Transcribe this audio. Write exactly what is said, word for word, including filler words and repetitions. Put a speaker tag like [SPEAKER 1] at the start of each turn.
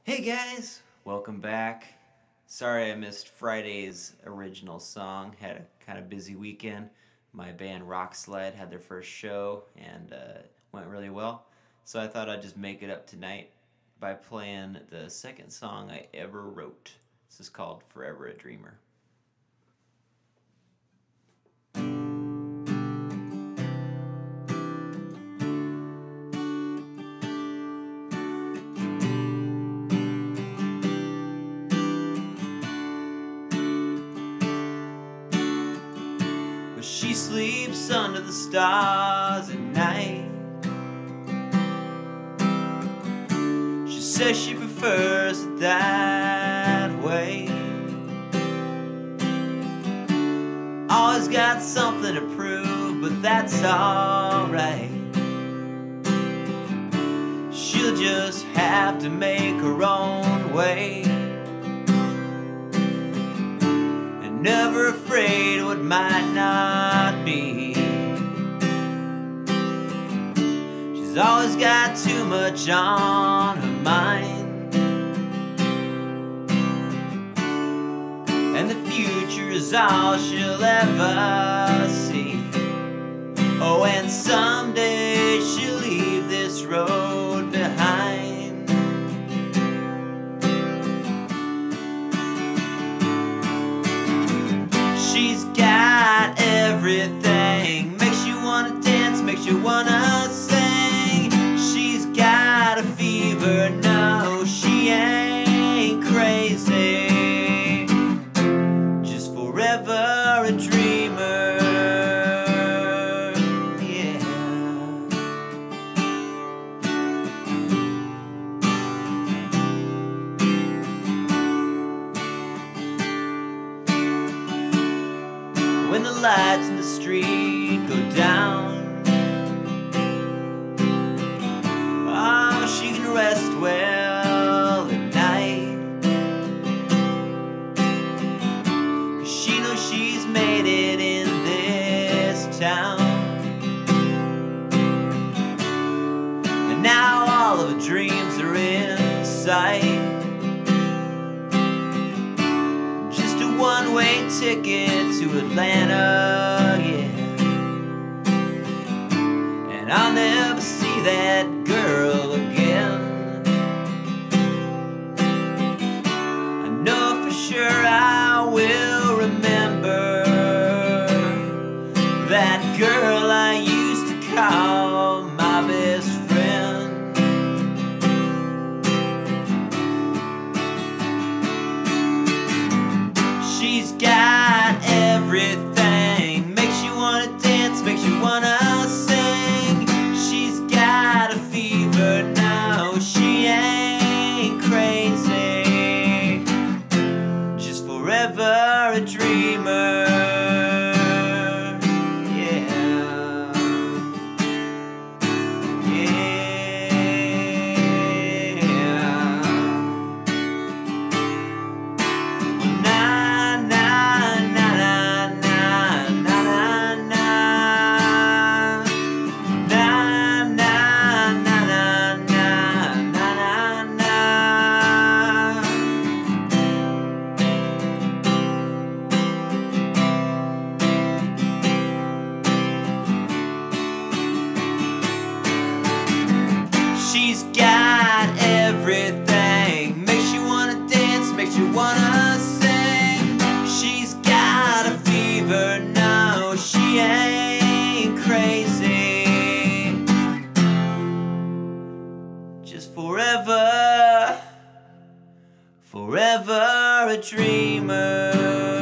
[SPEAKER 1] Hey guys, welcome back. Sorry I missed Friday's original song. Had a kind of busy weekend. My band Rockslide had their first show and uh, went really well. So I thought I'd just make it up tonight by playing the second song I ever wrote. This is called Forever a Dreamer. She sleeps under the stars at night. She says she prefers it that way. Always got something to prove, but that's alright. She'll just have to make her own way. Never afraid what might not be. She's always got too much on her mind, and the future is all she'll ever see. Oh, and someday she'll leave this road behind. She's got everything, makes you wanna dance, makes you wanna sing. She's got a fever, no, she ain't crazy. Just forever a dreamer, yeah. When the lights in the street go down, oh, she can rest well at night, 'cause she knows she's made it in this town. And now all of her dreams are in sight. Just a one-way ticket to Atlanta, yeah. And I'll never see that girl again. I know for sure I will remember that girl I used to call my best friend. She's got everything, makes you wanna dance, makes you wanna sing. She's got a fever, no, she ain't crazy. Just forever a dreamer, yeah. Yeah. Na na na na na na na na na na na na na na. She's got everything, makes you wanna dance, makes you wanna sing. She's got a fever, no, she ain't crazy. Just forever, forever a dreamer.